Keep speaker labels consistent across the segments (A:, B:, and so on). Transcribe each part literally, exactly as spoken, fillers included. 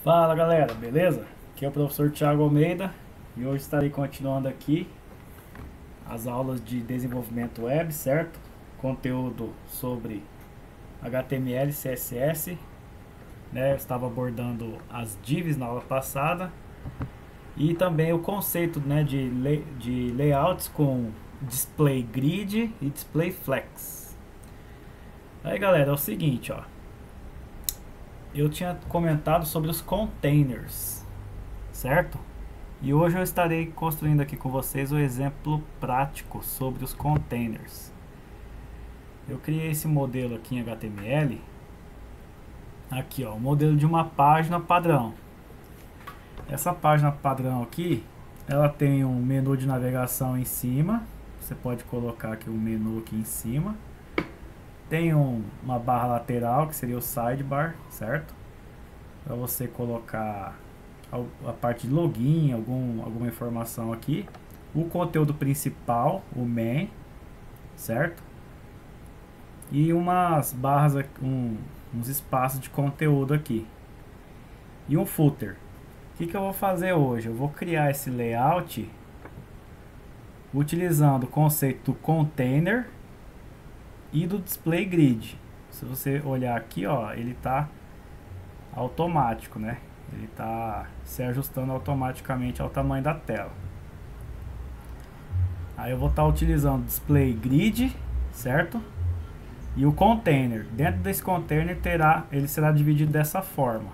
A: Fala galera, beleza? Aqui é o professor Thiago Almeida e hoje estarei continuando aqui as aulas de desenvolvimento web, certo? Conteúdo sobre H T M L e C S S, né? Eu estava abordando as divs na aula passada e também o conceito, né, de, lay, de layouts com display grid e display flex. Aí galera, é o seguinte, ó. Eu tinha comentado sobre os containers, certo? E hoje eu estarei construindo aqui com vocês o exemplo prático sobre os containers. Eu criei esse modelo aqui em H T M L. Aqui ó, o modelo de uma página padrão. Essa página padrão aqui, ela tem um menu de navegação em cima. Você pode colocar aqui um menu aqui em cima. Tem um, uma barra lateral, que seria o sidebar, certo? Para você colocar a, a parte de login, algum, alguma informação aqui. O conteúdo principal, o main, certo? E umas barras, um, uns espaços de conteúdo aqui. E um footer. O que, que eu vou fazer hoje? Eu vou criar esse layout utilizando o conceito do container e do display grid. Se você olhar aqui, ó, ele está automático, né? Ele está se ajustando automaticamente ao tamanho da tela. Aí eu vou estar tá utilizando o display grid, certo? E o container. Dentro desse container terá, ele será dividido dessa forma,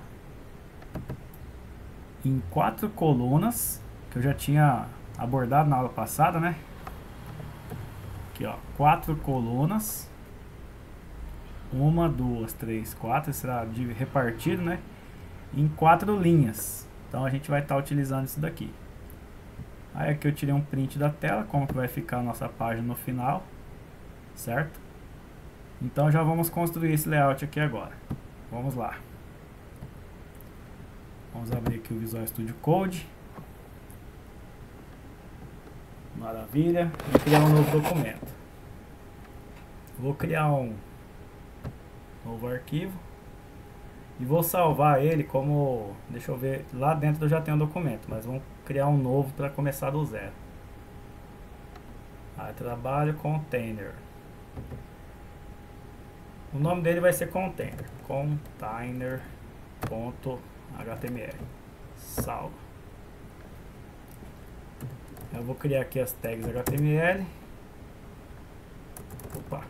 A: em quatro colunas, que eu já tinha abordado na aula passada, né? Aqui, ó, quatro colunas. Uma, duas, três, quatro. Será repartido, né? Em quatro linhas. Então a gente vai estar tá utilizando isso daqui. Aí aqui eu tirei um print da tela, como que vai ficar a nossa página no final, certo? Então já vamos construir esse layout aqui agora. Vamos lá. Vamos abrir aqui o Visual Studio Code. Maravilha. Vou criar um novo documento. Vou criar um novo arquivo e vou salvar ele como, deixa eu ver, lá dentro eu já tenho um documento, mas vamos criar um novo para começar do zero. Aí, trabalho container. O nome dele vai ser container, container.html. Salva. Eu vou criar aqui as tags H T M L. Opa.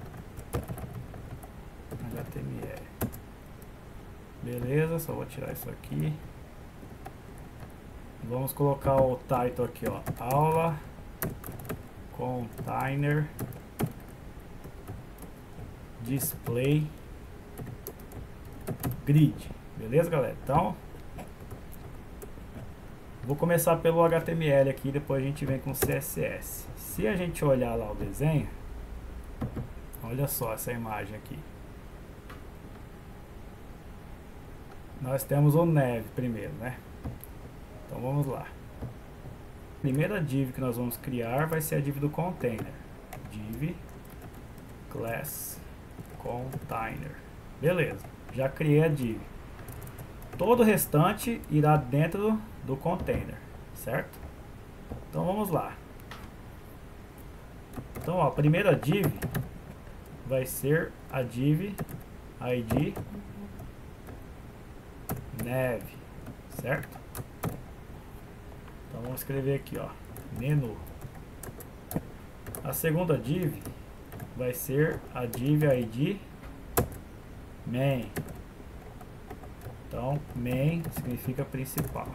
A: H T M L. Beleza, só vou tirar isso aqui. Vamos colocar o title aqui, ó. Aula container display grid. Beleza, galera? Então, vou começar pelo H T M L aqui, depois a gente vem com o C S S. Se a gente olhar lá o desenho, olha só essa imagem aqui. Nós temos o neve primeiro, né? Então vamos lá. A primeira div que nós vamos criar vai ser a div do container. Div class container. Beleza, já criei a div. Todo o restante irá dentro do container, certo? Então vamos lá. Então, ó, a primeira div vai ser a div I D neve, certo? Então vamos escrever aqui, ó, menu. A segunda div vai ser a div I D main. Então main significa principal.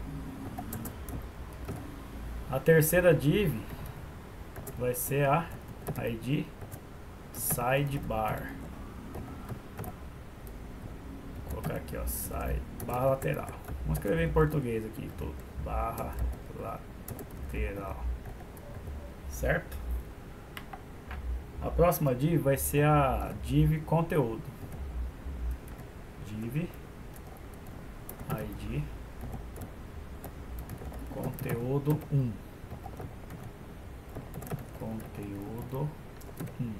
A: A terceira div vai ser a I D sidebar. Vou colocar aqui, ó, side, barra lateral. Vamos escrever em português aqui tudo. Barra lateral, certo? A próxima div vai ser a div conteúdo. Div I D conteúdo um. Conteúdo um.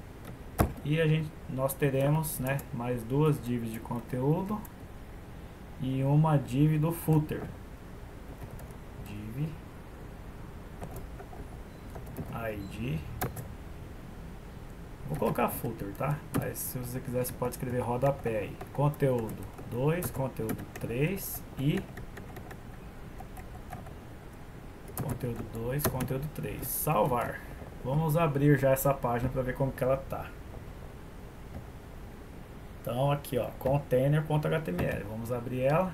A: E a gente, nós teremos, né, mais duas divs de conteúdo e uma div do footer. Div I D. Vou colocar footer, tá? Mas se você quiser, você pode escrever rodapé aí. Conteúdo dois, conteúdo três e conteúdo dois, conteúdo três. Salvar. Vamos abrir já essa página para ver como que ela tá. Então aqui, ó, container.html. Vamos abrir ela.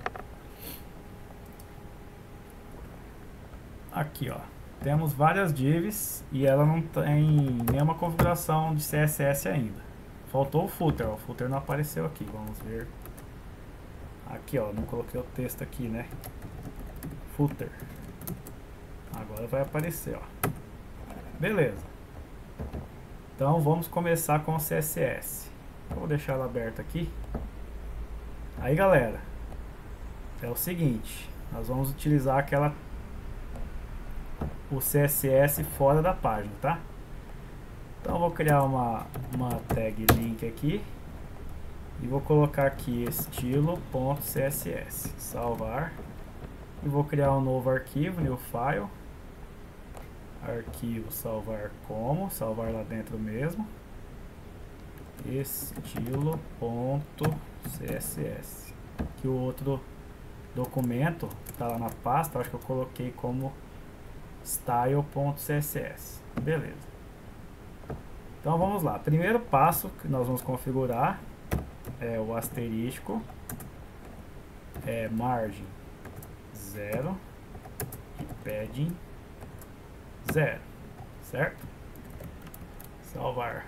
A: Aqui, ó, temos várias divs e ela não tem nenhuma configuração de C S S ainda. Faltou o footer, ó, o footer não apareceu aqui. Vamos ver. Aqui, ó, não coloquei o texto aqui, né? Footer. Agora vai aparecer, ó. Beleza. Então vamos começar com o C S S. Eu vou deixar ela aberta aqui. Aí, galera, é o seguinte, nós vamos utilizar aquela o C S S fora da página, tá? Então eu vou criar uma, uma tag link aqui e vou colocar aqui estilo.css, salvar, e vou criar um novo arquivo, new file, arquivo salvar como, salvar lá dentro mesmo, estilo.css, que o outro documento está lá na pasta, acho que eu coloquei como style.css. Beleza. Então vamos lá. Primeiro passo que nós vamos configurar é o asterisco, é margem zero e padding zero, certo? Salvar.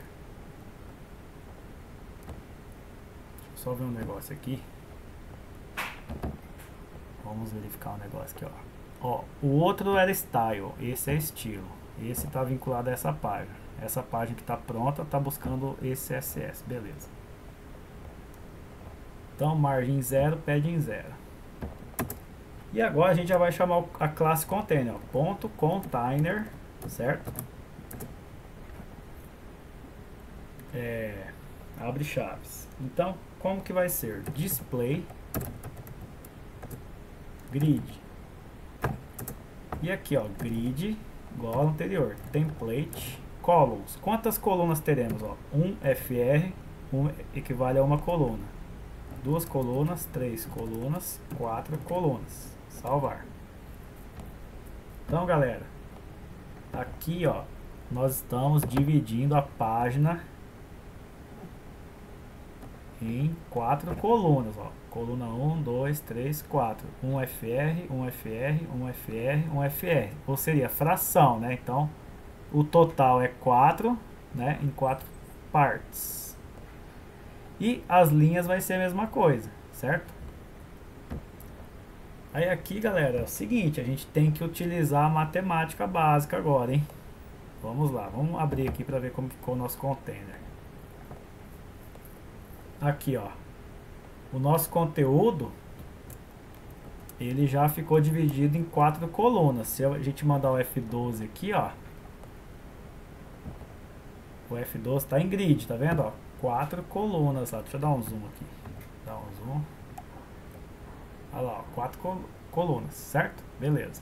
A: Deixa eu só ver um negócio aqui. Vamos verificar um negócio aqui, ó. Ó, o outro era style, esse é estilo. Esse está vinculado a essa página. Essa página que está pronta está buscando esse C S S, beleza. Então, margem zero, padding zero. E agora a gente já vai chamar a classe container, ó, ponto container, certo? É, abre chaves. Então, como que vai ser? Display grid. E aqui, ó, grid igual ao anterior, template columns. Quantas colunas teremos? Ó, um F R, um equivale a uma coluna. Duas colunas, três colunas, quatro colunas. Salvar. Então, galera, aqui, ó, nós estamos dividindo a página em quatro colunas, ó. Coluna um, dois, três, quatro. um F R, um F R, um F R, um F R. Ou seria fração, né? Então, o total é quatro, né? Em quatro partes. E as linhas vai ser a mesma coisa, certo? Aí aqui, galera, é o seguinte, a gente tem que utilizar a matemática básica agora, hein? Vamos lá, vamos abrir aqui para ver como ficou o nosso container. Aqui, ó, o nosso conteúdo, ele já ficou dividido em quatro colunas. Se a gente mandar o F doze aqui, ó, o F doze está em grid, tá vendo, ó? Quatro colunas lá. Deixa eu dar um zoom aqui. Dá um zoom. Olha lá, ó, quatro col colunas, certo? Beleza.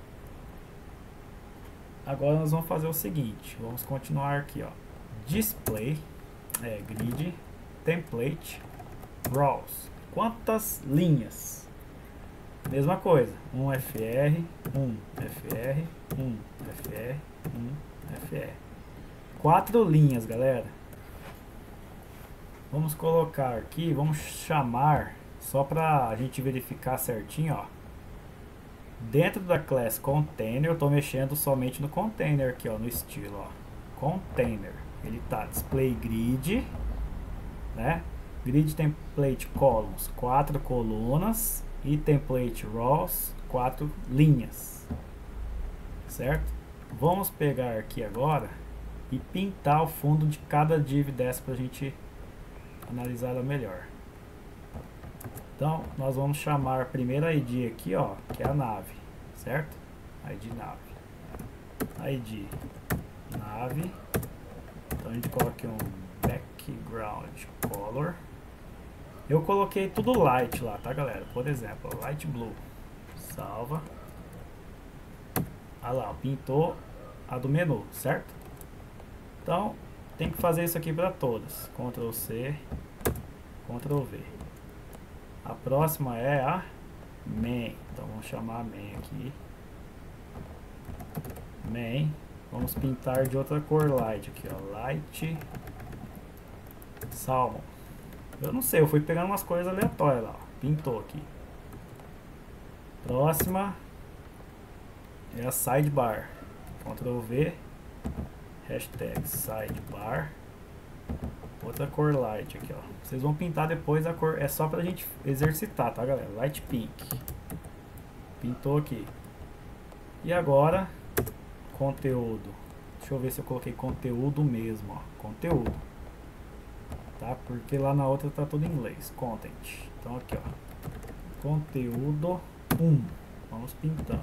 A: Agora nós vamos fazer o seguinte. Vamos continuar aqui, ó. Display, é, grid, template, rows. Quantas linhas? Mesma coisa. um F R, um F R, um F R, um F R. Quatro linhas, galera. Vamos colocar aqui, vamos chamar, só para a gente verificar certinho, ó. Dentro da classe container, eu estou mexendo somente no container aqui, ó, no estilo, ó. Container. Ele tá display grid, né? Grid template columns, quatro colunas, e template rows, quatro linhas, certo? Vamos pegar aqui agora e pintar o fundo de cada div dessa para a gente analisar ela melhor. Então, nós vamos chamar a primeira I D aqui, ó, que é a nave, certo? I D nave. I D nave. Então, a gente coloca aqui um background color. Eu coloquei tudo light lá, tá, galera? Por exemplo, light blue. Salva. Ah lá, pintou a do menu, certo? Então, tem que fazer isso aqui para todas. Ctrl C, Ctrl V. A próxima é a main. Então, vamos chamar a main aqui. Main. Vamos pintar de outra cor light aqui, ó. Light Salmon. Eu não sei, eu fui pegando umas cores aleatórias lá, ó. Pintou aqui. Próxima é a sidebar. Ctrl V. Hashtag sidebar. Outra cor light aqui, ó. Vocês vão pintar depois a cor. É só pra gente exercitar, tá, galera? Light pink. Pintou aqui. E agora, conteúdo. Deixa eu ver se eu coloquei conteúdo mesmo, ó. Conteúdo. Tá? Porque lá na outra tá tudo em inglês. Content. Então aqui, ó. Conteúdo um. Vamos pintando.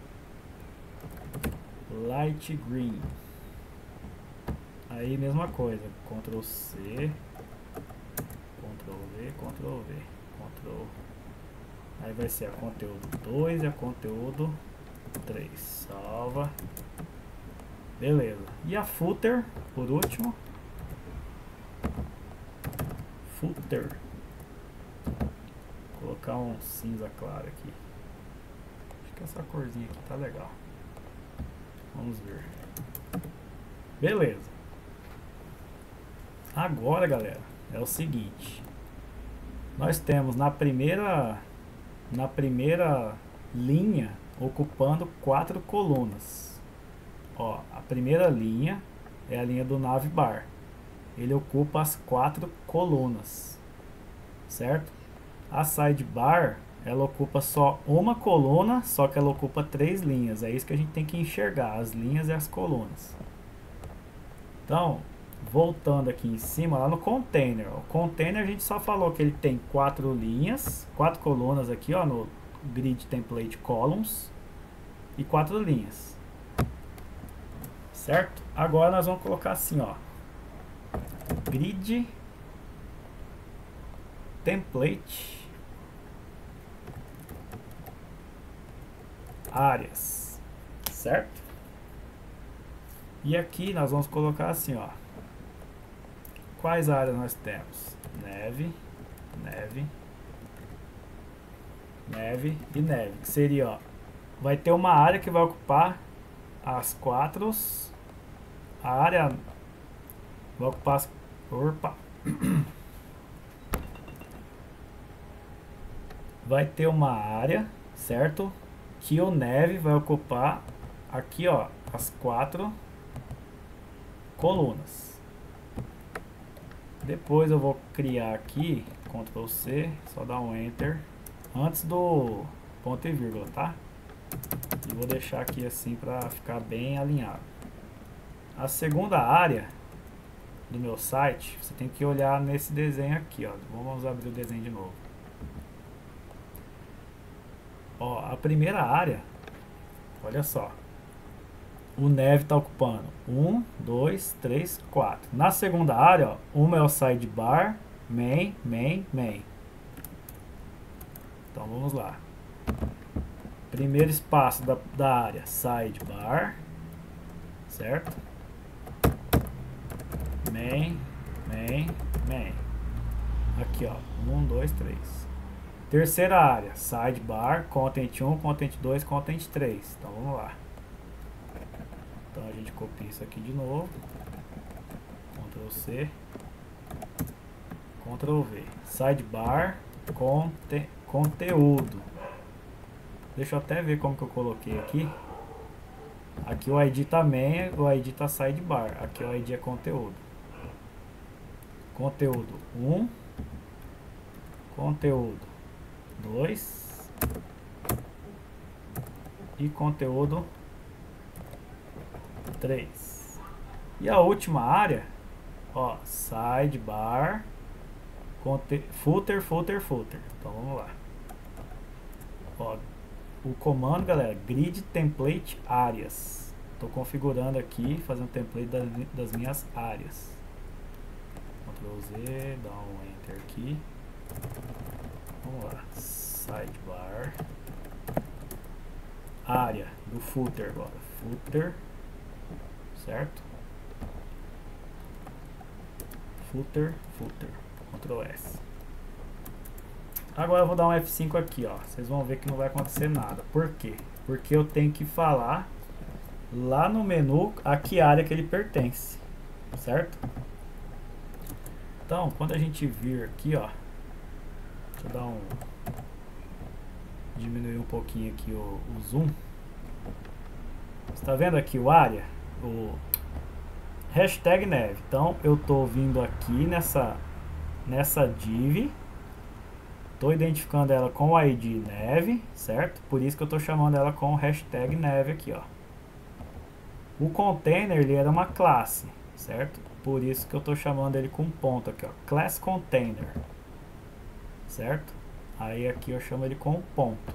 A: Light green. Aí mesma coisa. Ctrl C. Ctrl V, Ctrl V. Ctrl. Aí vai ser a conteúdo dois e a conteúdo três. Salva. Beleza. E a footer, por último. Footer. Vou colocar um cinza claro aqui. Acho que essa corzinha aqui tá legal. Vamos ver. Beleza. Agora, galera, é o seguinte. Nós temos na primeira na primeira linha ocupando quatro colunas. Ó, a primeira linha é a linha do navbar. Ele ocupa as quatro colunas, certo? A sidebar, ela ocupa só uma coluna, só que ela ocupa três linhas. É isso que a gente tem que enxergar, as linhas e as colunas. Então, voltando aqui em cima, lá no container. O container a gente só falou que ele tem quatro linhas, quatro colunas aqui, ó, no grid template columns e quatro linhas, certo? Agora nós vamos colocar assim, ó, grid template áreas, certo? E aqui nós vamos colocar assim, ó, quais áreas nós temos? Neve, neve, neve e neve, que seria, ó, vai ter uma área que vai ocupar as quatro, a área vai ocupar as, opa, vai ter uma área, certo? Que o neve vai ocupar aqui, ó, as quatro colunas. Depois eu vou criar aqui, Ctrl C, só dar um Enter, antes do ponto e vírgula, tá? E vou deixar aqui assim para ficar bem alinhado. A segunda área do meu site, você tem que olhar nesse desenho aqui, ó. Vamos abrir o desenho de novo. Ó, a primeira área, olha só, o neve está ocupando um, dois, três, quatro. Na segunda área, ó, uma é o sidebar, main, main, main. Então vamos lá. Primeiro espaço da, da área, sidebar, certo? Main, main, main. Aqui, ó, um, dois, três. Terceira área, sidebar, content um, content dois, content três. Então vamos lá. Então a gente copia isso aqui de novo. Ctrl C. Ctrl V. Sidebar, conte, conteúdo. Deixa eu até ver como que eu coloquei aqui. Aqui o I D também, o I D tá sidebar. Aqui o I D é conteúdo. Conteúdo um. Conteúdo dois e conteúdo três. E a última área, ó, sidebar, conte footer, footer, footer. Então vamos lá. Ó, o comando, galera, grid template áreas. Estou configurando aqui, fazendo template das, das minhas áreas. Ctrl Z, dá um Enter aqui. Vamos lá, sidebar, área do footer agora, footer, certo? Footer, footer, control S. Agora eu vou dar um F cinco aqui, ó. Vocês vão ver que não vai acontecer nada. Por quê? Porque eu tenho que falar lá no menu a que área que ele pertence, certo? Então, quando a gente vir aqui, ó, deixa eu dar um diminuir um pouquinho aqui o, o zoom. Você tá vendo aqui o área, o hashtag neve. Então, eu tô vindo aqui nessa nessa div, tô identificando ela com o I D neve, certo? Por isso que eu tô chamando ela com o hashtag neve aqui, ó. O container, ele era uma classe, certo? Por isso que eu tô chamando ele com ponto aqui, ó, class container, certo? Aí aqui eu chamo ele com ponto.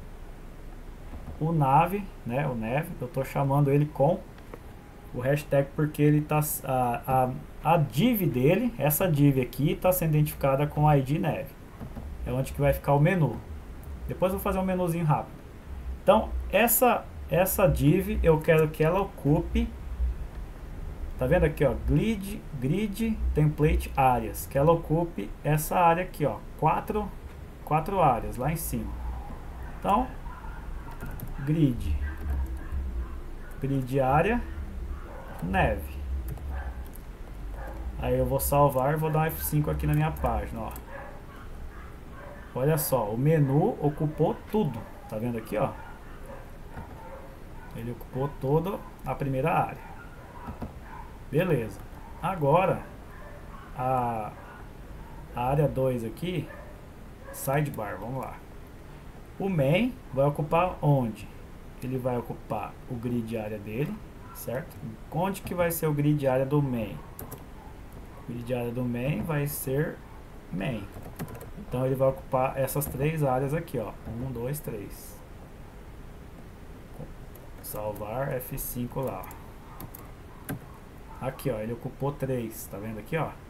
A: O nave, né, o neve, eu tô chamando ele com o hashtag porque ele tá a, a, a div dele, essa div aqui tá sendo identificada com o I D neve. É onde que vai ficar o menu. Depois eu vou fazer um menuzinho rápido. Então, essa essa div eu quero que ela ocupe, tá vendo aqui, ó, grid, grid template áreas, que ela ocupe essa área aqui, ó, quatro, quatro áreas lá em cima. Então, grid, grid área, neve. Aí eu vou salvar e vou dar um F cinco aqui na minha página, ó. Olha só, o menu ocupou tudo, tá vendo aqui, ó? Ele ocupou toda a primeira área. Beleza. Agora, a, a área dois aqui, sidebar, vamos lá. O main vai ocupar onde? Ele vai ocupar o grid área dele, certo? Onde que vai ser o grid área do main? O grid área do main vai ser main. Então ele vai ocupar essas três áreas aqui, ó. um, dois, três. Salvar F cinco lá. Aqui, ó, ele ocupou três, tá vendo aqui, ó?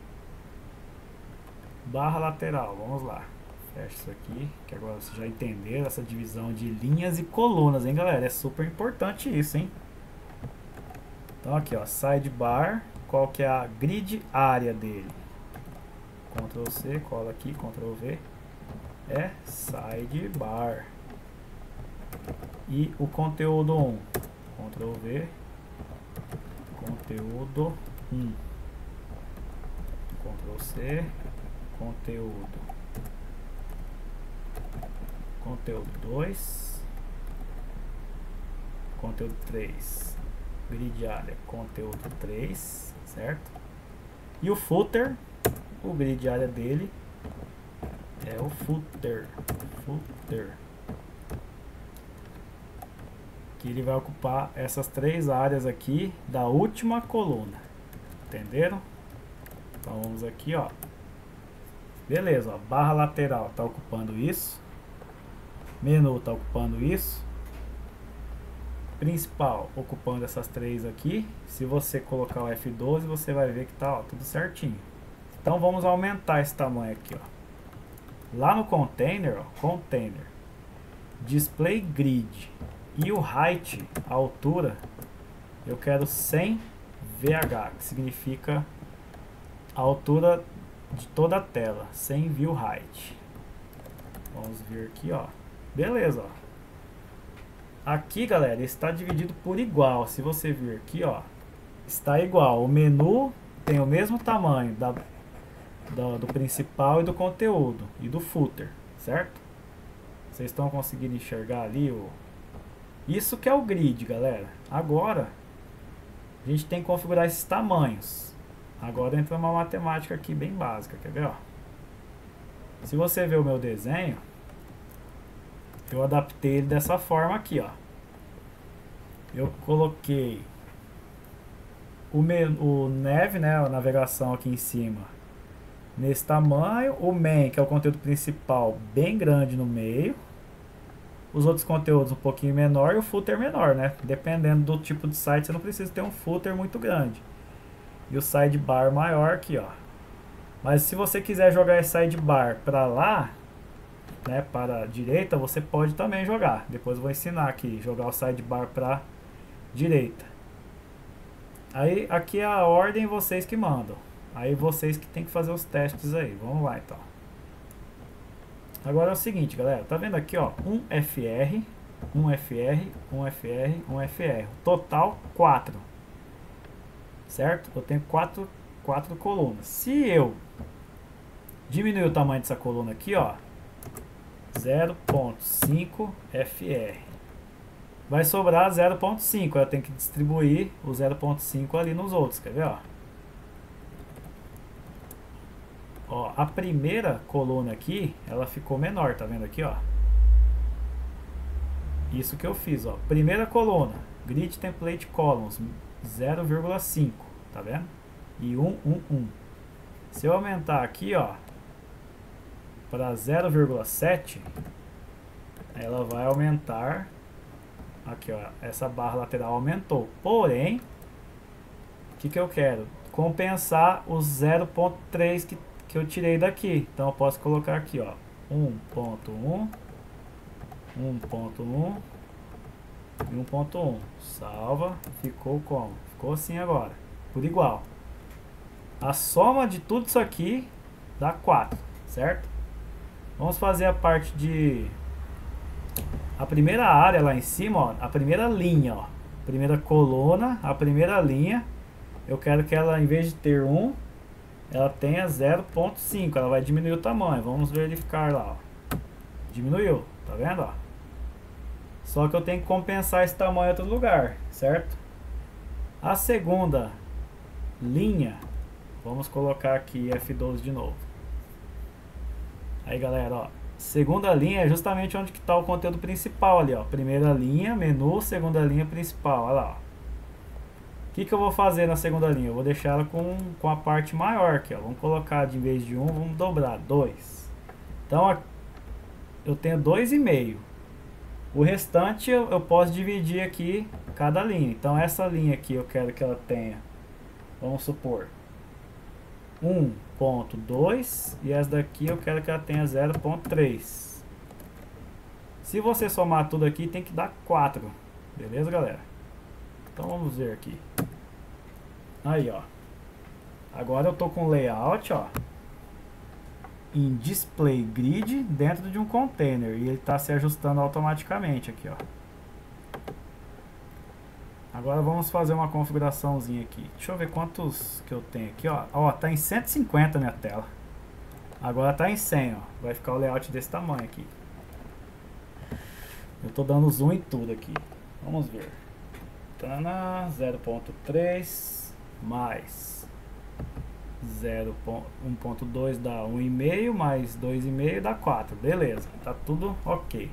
A: Barra lateral, vamos lá. Fecha isso aqui, que agora vocês já entenderam essa divisão de linhas e colunas, hein, galera? É super importante isso, hein? Então aqui, ó, sidebar, qual que é a grid área dele? Ctrl C, cola aqui, Ctrl V. É sidebar. E o conteúdo um, Ctrl V, conteúdo um, Ctrl C, conteúdo, conteúdo dois, conteúdo três, grid área, conteúdo três, certo? E o footer, o grid área dele é o footer, footer. Que ele vai ocupar essas três áreas aqui da última coluna. Entenderam? Então vamos aqui, ó. Beleza, ó, barra lateral tá ocupando isso. Menu tá ocupando isso. Principal ocupando essas três aqui. Se você colocar o F doze, você vai ver que tá, ó, tudo certinho. Então vamos aumentar esse tamanho aqui, ó. Lá no container, ó, container, display grid. E o height, a altura, eu quero cem V H, que significa a altura de toda a tela, cem view height. Vamos ver aqui, ó. Beleza, ó. Aqui, galera, está dividido por igual. Se você vir aqui, ó, está igual. O menu tem o mesmo tamanho da, do, do principal e do conteúdo e do footer, certo? Vocês estão conseguindo enxergar ali o... Isso que é o grid, galera. Agora, a gente tem que configurar esses tamanhos. Agora entra uma matemática aqui bem básica, quer ver, ó? Se você ver o meu desenho, eu adaptei ele dessa forma aqui, ó. Eu coloquei o, menu, o neve, né, a navegação aqui em cima, nesse tamanho. O main, que é o conteúdo principal, bem grande no meio. Os outros conteúdos um pouquinho menor e o footer menor, né? Dependendo do tipo de site, você não precisa ter um footer muito grande. E o sidebar maior aqui, ó. Mas se você quiser jogar esse sidebar para lá, né, para a direita, você pode também jogar. Depois eu vou ensinar aqui, jogar o sidebar para direita. Aí aqui é a ordem, vocês que mandam. Aí vocês que tem que fazer os testes aí. Vamos lá então. Agora é o seguinte, galera, tá vendo aqui, ó, um F R, um F R, um F R, um F R. Total quatro. Certo? Eu tenho quatro, quatro colunas. Se eu diminuir o tamanho dessa coluna aqui, ó, zero ponto cinco F R, vai sobrar zero ponto cinco. Eu tenho que distribuir o zero ponto cinco ali nos outros, quer ver, ó? Ó, a primeira coluna aqui, ela ficou menor, tá vendo aqui, ó? Isso que eu fiz, ó. Primeira coluna, Grid Template Columns, zero vírgula cinco, tá vendo? E um, um, um. Se eu aumentar aqui, ó, para zero vírgula sete, ela vai aumentar. Aqui, ó, essa barra lateral aumentou. Porém, o que, que eu quero? Compensar os zero ponto três que, que eu tirei daqui. Então eu posso colocar aqui, ó, um ponto um, um ponto um e um ponto um. Salva. Ficou como? Ficou assim agora. Por igual. A soma de tudo isso aqui dá quatro, certo? Vamos fazer a parte de... A primeira área lá em cima, ó, a primeira linha, ó, primeira coluna, a primeira linha, eu quero que ela, em vez de ter um, ela tenha zero ponto cinco, ela vai diminuir o tamanho. Vamos verificar lá, ó. Diminuiu, tá vendo, ó? Só que eu tenho que compensar esse tamanho em outro lugar, certo? A segunda linha, vamos colocar aqui F doze de novo. Aí, galera, ó, segunda linha é justamente onde que está o conteúdo principal ali, ó. Primeira linha, menu, segunda linha principal, olha lá, ó. O que, que eu vou fazer na segunda linha? Eu vou deixar ela com, com a parte maior aqui, ó. Vamos colocar, de vez de um, vamos dobrar, dois. Então, eu tenho dois e meio. O restante eu, eu posso dividir aqui cada linha. Então, essa linha aqui eu quero que ela tenha, vamos supor, um ponto dois, e essa daqui eu quero que ela tenha zero ponto três. Se você somar tudo aqui, tem que dar quatro. Beleza, galera? Então vamos ver aqui. Aí, ó. Agora eu tô com o layout, ó, em display grid dentro de um container, e ele está se ajustando automaticamente aqui, ó. Agora vamos fazer uma configuraçãozinha aqui. Deixa eu ver quantos que eu tenho aqui, ó. Ó, tá em cento e cinquenta minha tela. Agora tá em cem, ó. Vai ficar o layout desse tamanho aqui. Eu tô dando zoom em tudo aqui. Vamos ver. zero ponto três mais um ponto dois dá um e meio, mais dois e meio dá quatro. Beleza, tá tudo ok.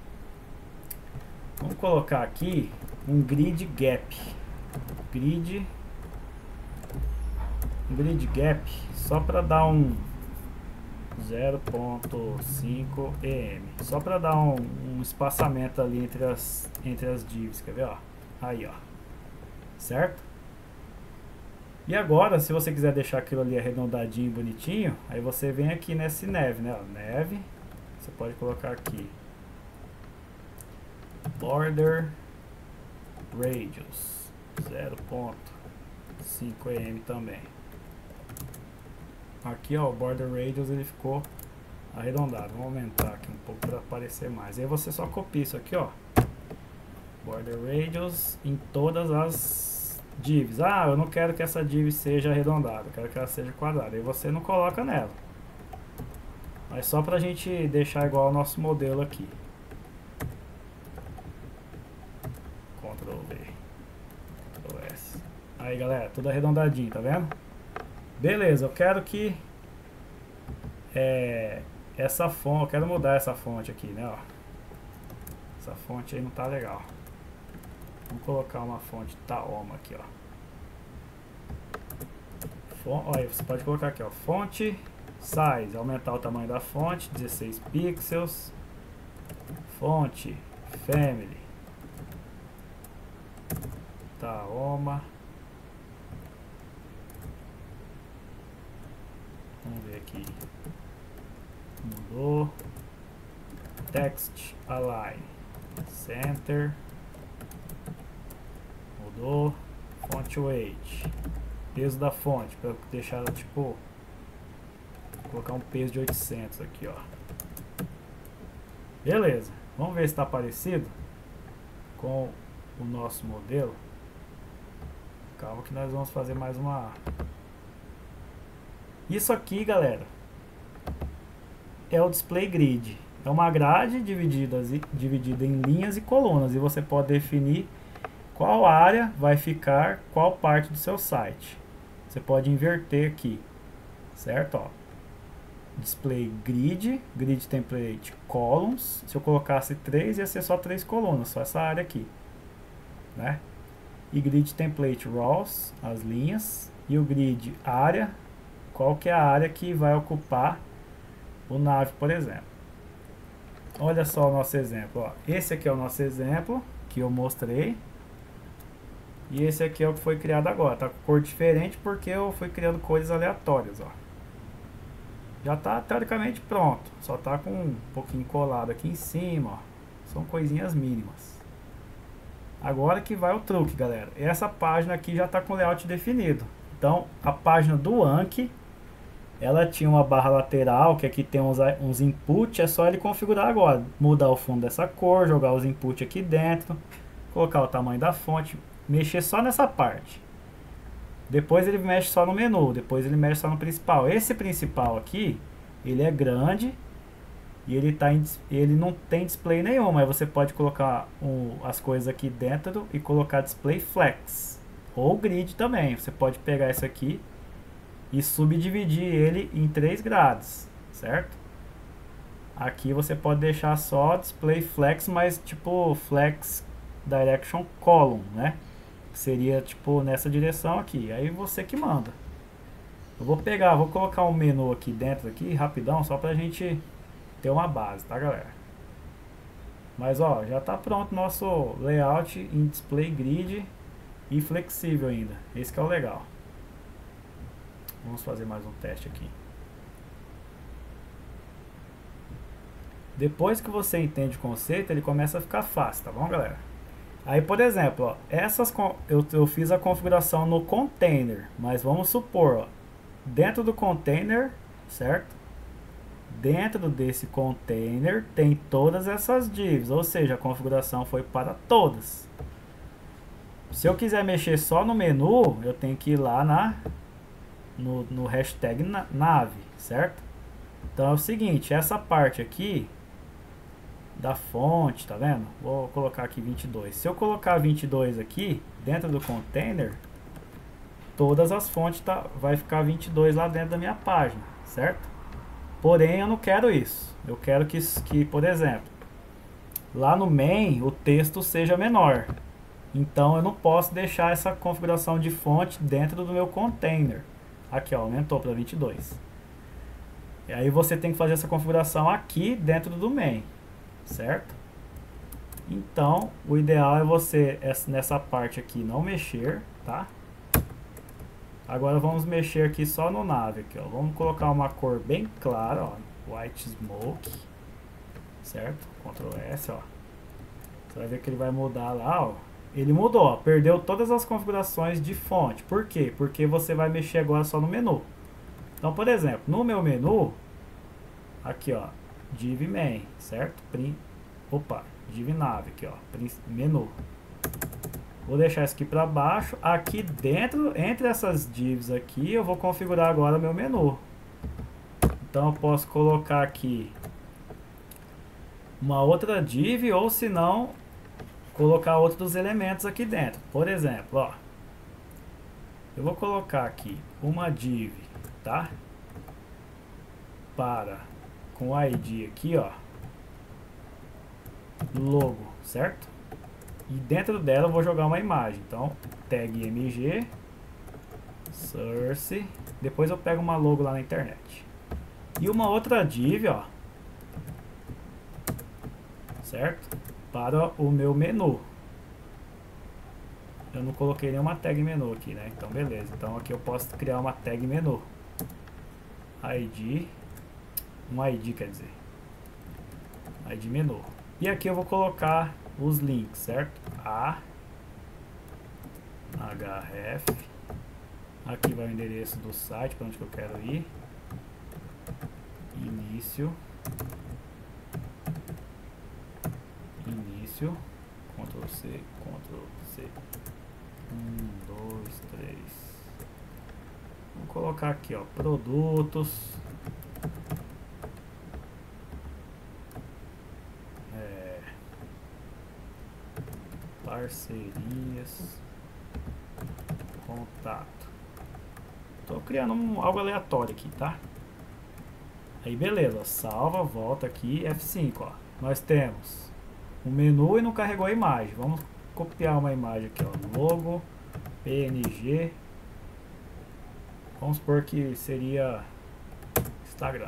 A: Vamos colocar aqui um grid gap. Grid um grid gap só para dar um zero ponto cinco E M, só para dar um, um espaçamento ali entre as entre as divs, quer ver, ó? Aí, ó. Certo? E agora, se você quiser deixar aquilo ali arredondadinho, bonitinho, aí você vem aqui nesse neve, né? Ó, neve. Você pode colocar aqui border radius zero ponto cinco E M também. Aqui, ó, o border radius ele ficou arredondado. Vamos aumentar aqui um pouco para aparecer mais. Aí você só copia isso aqui, ó. Border radius em todas as divs. Ah, eu não quero que essa div seja arredondada, eu quero que ela seja quadrada. Aí você não coloca nela. Mas só pra gente deixar igual ao nosso modelo aqui. Ctrl V, Ctrl S. Aí, galera, tudo arredondadinho, tá vendo? Beleza, eu quero que é, essa fonte, eu quero mudar essa fonte aqui, né, ó. Essa fonte aí não tá legal. Vamos colocar uma fonte Taoma aqui, ó. Font, olha, você pode colocar aqui, ó, fonte size, aumentar o tamanho da fonte, dezesseis pixels. Fonte family Taoma. Vamos ver aqui. Mudou. Text Align. Center. Mudou. Font Weight. Peso da fonte. Para deixar ela tipo. Vou colocar um peso de oitocentos aqui, ó. Beleza. Vamos ver se está parecido com o nosso modelo. Calma que nós vamos fazer mais uma. Isso aqui, galera, é o display grid. É uma grade dividida, dividida em linhas e colunas. E você pode definir qual área vai ficar qual parte do seu site. Você pode inverter aqui, certo? Ó. Display grid, grid template columns. Se eu colocasse três, ia ser só três colunas, só essa área aqui, né? E grid template rows, as linhas. E o grid área, qual que é a área que vai ocupar o nav, por exemplo. Olha só o nosso exemplo, ó. Esse aqui é o nosso exemplo que eu mostrei. E esse aqui é o que foi criado agora. Tá com cor diferente porque eu fui criando cores aleatórias, ó. Já tá teoricamente pronto. Só tá com um pouquinho colado aqui em cima, ó. São coisinhas mínimas. Agora que vai o truque, galera. Essa página aqui já tá com layout definido. Então, a página do Anki, ela tinha uma barra lateral, que aqui tem uns, uns inputs, é só ele configurar agora. Mudar o fundo dessa cor, jogar os inputs aqui dentro, colocar o tamanho da fonte, mexer só nessa parte. Depois ele mexe só no menu, depois ele mexe só no principal. Esse principal aqui, ele é grande e ele, tá em, ele não tem display nenhum, mas você pode colocar um, as coisas aqui dentro e colocar display flex. Ou grid também, você pode pegar esse aqui e subdividir ele em três grades, certo? Aqui você pode deixar só display flex, mas tipo flex direction column, né? Seria tipo nessa direção aqui. Aí você que manda. Eu vou pegar, vou colocar um menu aqui dentro aqui, rapidão, só pra gente ter uma base, tá, galera? Mas ó, já tá pronto nosso layout em display grid e flexível ainda. Esse que é o legal. Vamos fazer mais um teste aqui. Depois que você entende o conceito, ele começa a ficar fácil, tá bom, galera? Aí, por exemplo, ó, essas eu, eu fiz a configuração no container, mas vamos supor, ó, dentro do container, certo? Dentro desse container tem todas essas divs, ou seja, a configuração foi para todas. Se eu quiser mexer só no menu, eu tenho que ir lá na, no, no hashtag na, nav, certo? Então é o seguinte, essa parte aqui da fonte, tá vendo? Vou colocar aqui vinte e dois. Se eu colocar vinte e dois aqui dentro do container, todas as fontes tá, vai ficar vinte e dois lá dentro da minha página, certo? Porém, eu não quero isso. Eu quero que, que, por exemplo, lá no main o texto seja menor. Então eu não posso deixar essa configuração de fonte dentro do meu container. Aqui, ó, aumentou para vinte e dois. E aí você tem que fazer essa configuração aqui dentro do main, certo? Então, o ideal é você, nessa parte aqui, não mexer, tá? Agora vamos mexer aqui só no nav, aqui, ó. Vamos colocar uma cor bem clara, ó, white smoke, certo? control S, ó. Você vai ver que ele vai mudar lá, ó. Ele mudou, ó, perdeu todas as configurações de fonte. Por quê? Porque você vai mexer agora só no menu. Então, por exemplo, no meu menu, aqui, ó, div main, certo? Prim, opa, div nav, aqui, ó, prim, menu. Vou deixar isso aqui para baixo. Aqui dentro, entre essas divs aqui, eu vou configurar agora o meu menu. Então, eu posso colocar aqui uma outra div, ou se não, colocar outros elementos aqui dentro. Por exemplo, ó, eu vou colocar aqui uma div, tá? Para, com o I D aqui, ó, logo, certo? E dentro dela eu vou jogar uma imagem. Então, tag mg, source, depois eu pego uma logo lá na internet. E uma outra div, ó, certo? Para o meu menu. Eu não coloquei nenhuma tag menu aqui, né? Então, beleza. Então, aqui eu posso criar uma tag menu. I D, um I D quer dizer, I D menu. E aqui eu vou colocar os links, certo? A, href, aqui vai o endereço do site para onde que eu quero ir, início, início, Ctrl C, Ctrl C, um, dois, três. Vou colocar aqui, ó, produtos, é, parcerias, contato. Tô criando um, algo aleatório aqui, tá? Aí beleza, salva, volta aqui, F cinco, ó. Nós temos o menu e não carregou a imagem. Vamos copiar uma imagem aqui, ó, logo, P N G. Vamos supor que seria Instagram.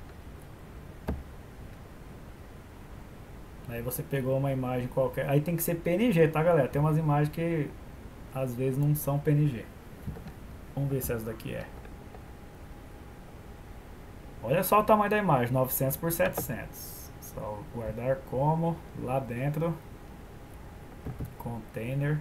A: Aí você pegou uma imagem qualquer. Aí tem que ser P N G, tá, galera? Tem umas imagens que às vezes não são P N G. Vamos ver se essa daqui é. Olha só o tamanho da imagem, novecentos por setecentos. Só guardar como, lá dentro, container,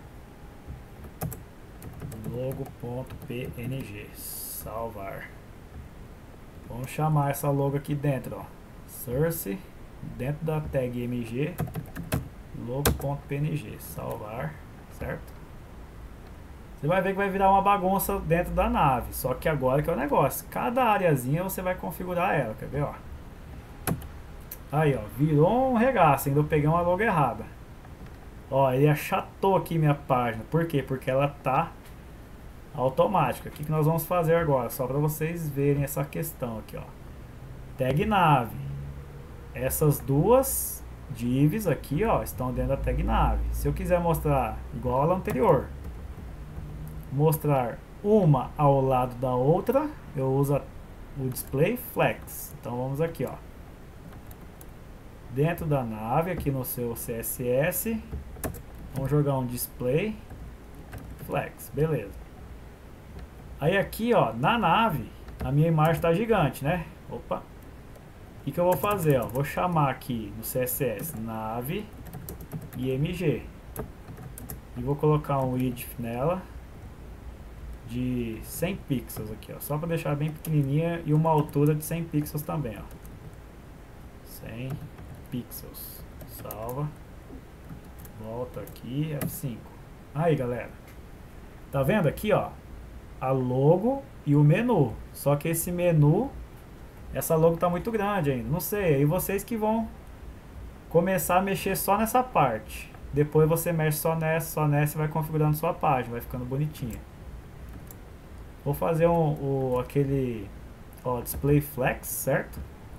A: logo.png, salvar. Vamos chamar essa logo aqui dentro, ó, source, dentro da tag mg, logo.png, salvar, certo? Você vai ver que vai virar uma bagunça dentro da nave, só que agora que é o negócio, cada areazinha você vai configurar ela, quer ver, ó? Aí, ó, virou um regaço, ainda eu peguei uma logo errada. Ó, ele achatou aqui minha página, por quê? Porque ela tá automática. O que, que nós vamos fazer agora? Só para vocês verem essa questão aqui, ó. Tag nave. Essas duas divs aqui, ó, estão dentro da tag nave. Se eu quiser mostrar igual a lá anterior, mostrar uma ao lado da outra, eu uso o display flex. Então vamos aqui, ó, dentro da nave, aqui no seu C S S, vamos jogar um display flex, beleza. Aí aqui, ó, na nave, a minha imagem está gigante, né? Opa. O que, que eu vou fazer, ó? Vou chamar aqui no C S S nave img e vou colocar um width nela de cem pixels aqui, ó, só para deixar bem pequenininha, e uma altura de cem pixels também, ó, cem pixels, salva, volta aqui, F cinco. Aí, galera, tá vendo aqui, ó, a logo e o menu, só que esse menu, essa logo tá muito grande ainda, não sei, aí vocês que vão começar a mexer só nessa parte, depois você mexe só nessa, só nessa e vai configurando sua página, vai ficando bonitinha. Vou fazer um, o, aquele, ó, display flex, certo?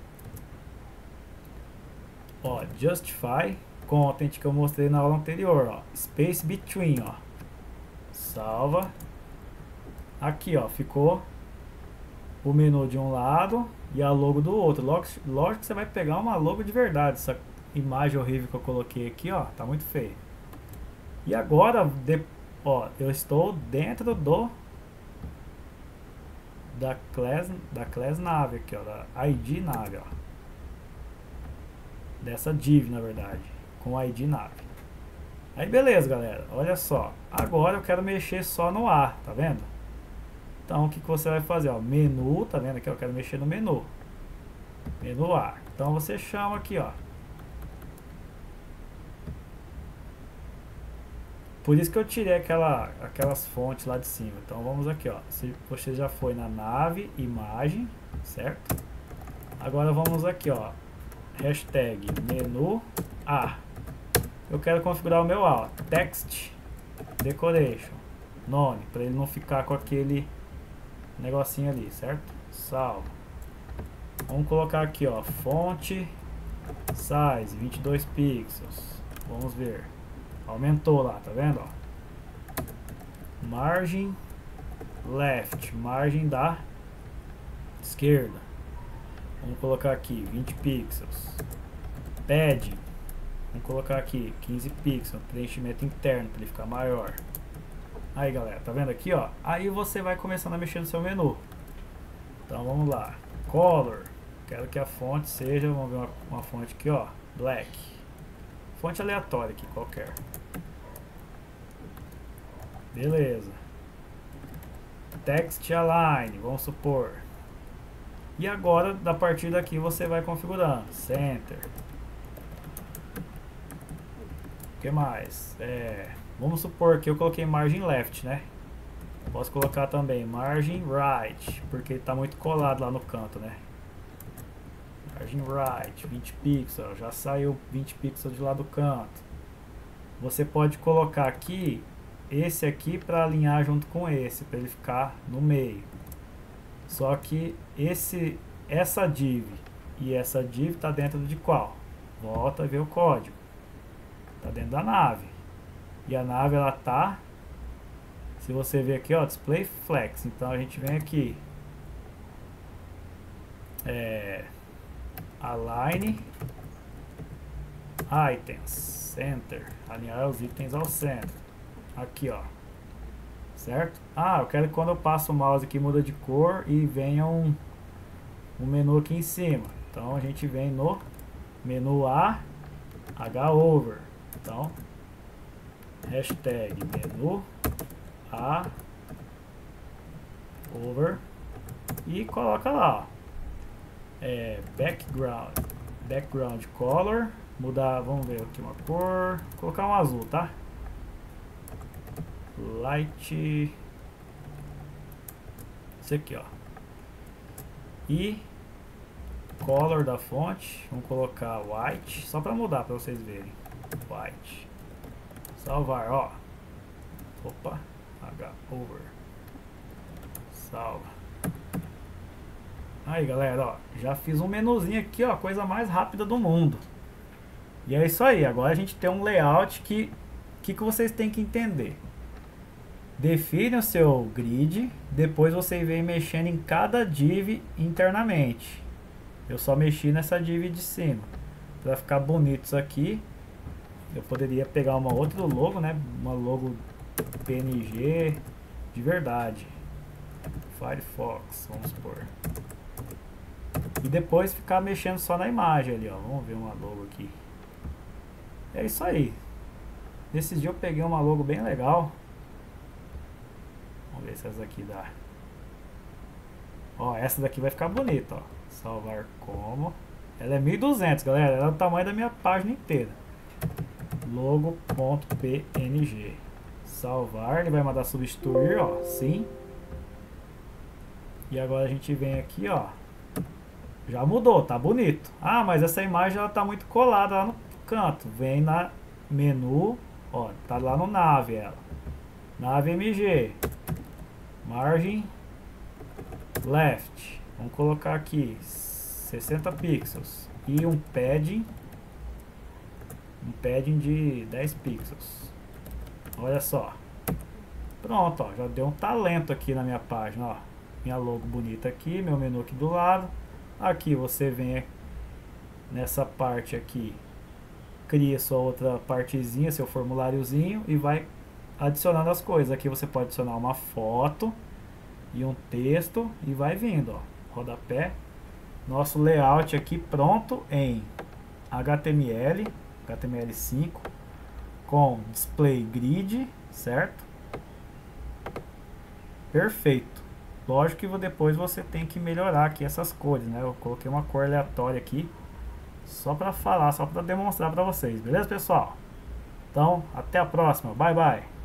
A: Ó, justify content que eu mostrei na aula anterior, ó, space between, ó, salva. Aqui, ó, ficou o menu de um lado e a logo do outro. Lógico, lógico que você vai pegar uma logo de verdade. Essa imagem horrível que eu coloquei aqui, ó, tá muito feio. E agora, de, ó, eu estou dentro do da class, da class nave aqui, ó, da I D nave, ó, dessa div, na verdade, com I D nave. Aí beleza, galera, olha só, agora eu quero mexer só no A, tá vendo? Então o que, que você vai fazer, ó, menu, tá vendo aqui, eu quero mexer no menu, menu A, então você chama aqui, ó, por isso que eu tirei aquela, aquelas fontes lá de cima. Então vamos aqui, ó. Se você já foi na nave, imagem, certo? Agora vamos aqui, ó. Hashtag menu A. Eu quero configurar o meu A, ó. Text decoration. Nome, para ele não ficar com aquele negocinho ali, certo? Salva. Vamos colocar aqui, ó. Fonte size vinte e dois pixels. Vamos ver. Aumentou lá, tá vendo? Ó. Margem left, margem da esquerda. Vamos colocar aqui vinte pixels. Padding, vamos colocar aqui quinze pixels. Preenchimento interno para ele ficar maior. Aí, galera, tá vendo aqui, ó? Aí você vai começando a mexer no seu menu. Então vamos lá. Color, quero que a fonte seja, vamos ver uma, uma fonte aqui, ó, black. Fonte aleatória aqui, qualquer. Beleza. Text align, vamos supor. E agora, a partir daqui, você vai configurando. Center. O que mais? É, vamos supor que eu coloquei margem left, né? Posso colocar também margem right, porque está muito colado lá no canto, né? Margem right, vinte pixels, já saiu vinte pixels de lá do canto. Você pode colocar aqui, esse aqui para alinhar junto com esse, para ele ficar no meio. Só que esse, essa div e essa div está dentro de qual? Volta a ver o código. Está dentro da nave. E a nave ela tá, se você ver aqui, ó, display flex. Então a gente vem aqui, é, align items, center, alinhar os itens ao centro. Aqui, ó, certo? Ah, eu quero que quando eu passo o mouse aqui muda de cor e venha um, um menu aqui em cima. Então a gente vem no menu A, H over. Então hashtag menu A over e coloca lá, ó, é, background, background color, mudar, vamos ver aqui uma cor, colocar um azul, tá? Light, esse aqui, ó, e color da fonte, vamos colocar white, só para mudar para vocês verem, white, salvar, ó, opa, H over, salva. Aí galera, ó, já fiz um menuzinho aqui, ó, coisa mais rápida do mundo. E é isso aí, agora a gente tem um layout que que, que vocês têm que entender. Define o seu grid, depois você vem mexendo em cada div internamente. Eu só mexi nessa div de cima. Para ficar bonito isso aqui, eu poderia pegar uma outra logo, né? Uma logo P N G de verdade. Firefox, vamos supor. E depois ficar mexendo só na imagem ali, ó. Vamos ver uma logo aqui. É isso aí. Nesses dias eu peguei uma logo bem legal. Vamos ver se essa aqui dá. Ó, essa daqui vai ficar bonita, ó. Salvar como. Ela é mil e duzentos, galera. Ela é o tamanho da minha página inteira. Logo.png. Salvar. Ele vai mandar substituir, ó. Sim. E agora a gente vem aqui, ó. Já mudou, tá bonito. Ah, mas essa imagem ela tá muito colada lá no canto. Vem na menu, ó, tá lá no nave ela. Nave M G. Margem left. Vamos colocar aqui sessenta pixels e um padding, um padding de dez pixels. Olha só. Pronto, ó, já deu um talento aqui na minha página, ó. Minha logo bonita aqui, meu menu aqui do lado. Aqui você vem nessa parte aqui, cria sua outra partezinha, seu formuláriozinho e vai adicionando as coisas. Aqui você pode adicionar uma foto e um texto e vai vindo, ó, rodapé. Nosso layout aqui pronto em H T M L, H T M L cinco com display grid, certo? Perfeito. Lógico que depois você tem que melhorar aqui essas cores, né? Eu coloquei uma cor aleatória aqui só para falar, só para demonstrar para vocês, beleza, pessoal? Então, até a próxima. Bye, bye.